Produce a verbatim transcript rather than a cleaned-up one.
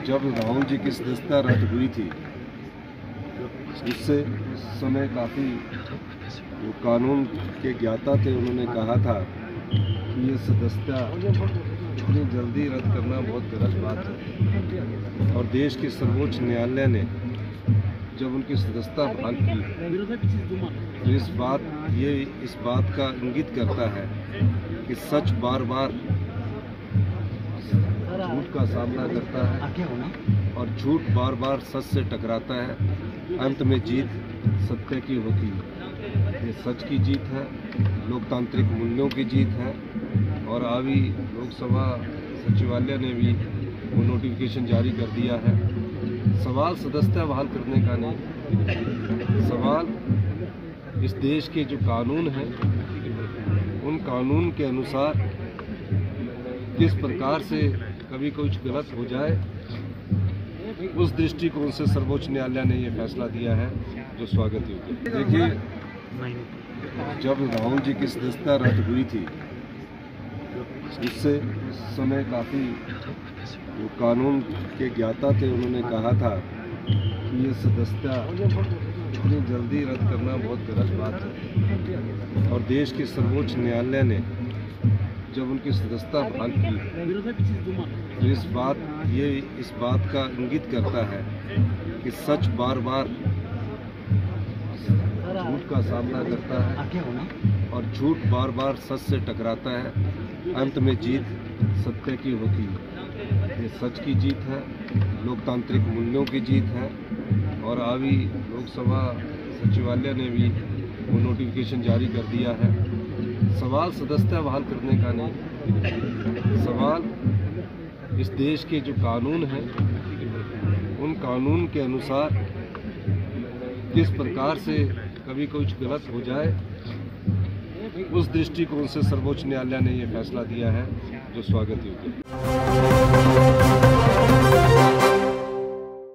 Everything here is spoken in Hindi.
जब राहुल जी की सदस्यता रद्द हुई थी उससे उस समय काफ़ी जो कानून के ज्ञाता थे उन्होंने कहा था कि ये सदस्यता इतनी जल्दी रद्द करना बहुत गलत बात है। और देश के सर्वोच्च न्यायालय ने जब उनकी सदस्यता बहाल की तो इस बात ये इस बात का इंगित करता है कि सच बार बार झूठ का सामना करता है और झूठ बार बार सच से टकराता है। अंत में जीत सत्य की होती है। ये सच की जीत है, लोकतांत्रिक मूल्यों की जीत है। और अभी लोकसभा सचिवालय ने भी वो नोटिफिकेशन जारी कर दिया है। सवाल सदस्यता बहाल करने का नहीं, सवाल इस देश के जो कानून हैं उन कानून के अनुसार किस प्रकार से कभी कुछ गलत हो जाए, उस दृष्टिकोण से सर्वोच्च न्यायालय ने ये फैसला दिया है, जो स्वागत योग्य। देखिए, जब राहुल जी की सदस्यता रद्द हुई थी उससे उस समय काफ़ी जो कानून के ज्ञाता थे उन्होंने कहा था कि ये सदस्यता इतनी जल्दी रद्द करना बहुत गलत बात है। और देश के सर्वोच्च न्यायालय ने जब उनकी सदस्यता बहाल की तो इस बात ये इस बात का इंगित करता है कि सच बार बार झूठ का सामना करता है और झूठ बार बार सच से टकराता है। अंत में जीत सत्य की होती है। ये सच की जीत है, लोकतांत्रिक मूल्यों की जीत है। और अभी लोकसभा सचिवालय ने भी वो नोटिफिकेशन जारी कर दिया है। सवाल सदस्यता बहाल करने का नहीं, सवाल इस देश के जो कानून हैं उन कानून के अनुसार किस प्रकार से कभी कुछ गलत हो जाए, उस दृष्टिकोण से सर्वोच्च न्यायालय ने ये फैसला दिया है, जो स्वागत योग्य है।